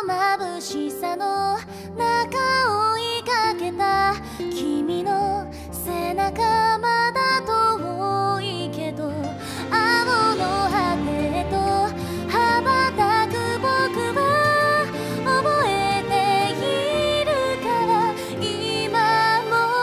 眩しさの中追いかけた君の背中まだ遠いけど青の果てへと羽ばたく僕は覚えているから今も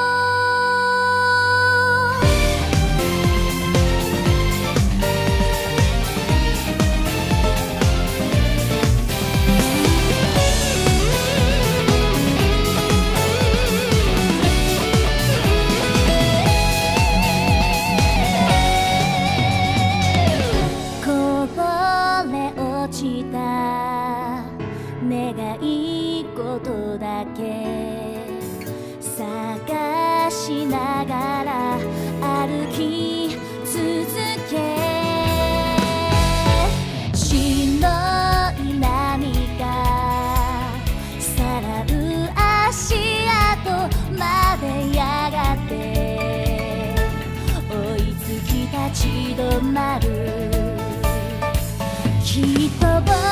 こぼれ落ちた願い事だけ探しながら歩き続け白い波がさらう足跡までやがて追いつき立ち止まるきっと僕